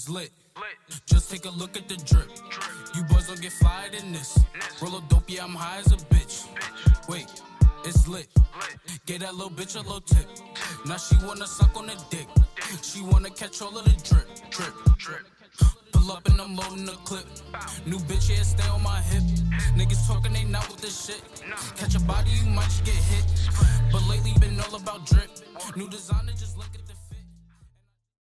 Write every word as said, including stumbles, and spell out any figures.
It's lit. Just take a look at the drip. You boys don't get fired in this. Roll a dope, yeah, I'm high as a bitch. Wait, it's lit. Get that little bitch a little tip. Now she wanna suck on the dick. She wanna catch all of the drip, drip, drip. Pull up and I'm loading the clip. New bitch, yeah, stay on my hip. Niggas talking, they not with this shit. Catch a body, you might just get hit. But lately been all about drip. New designer, just look at the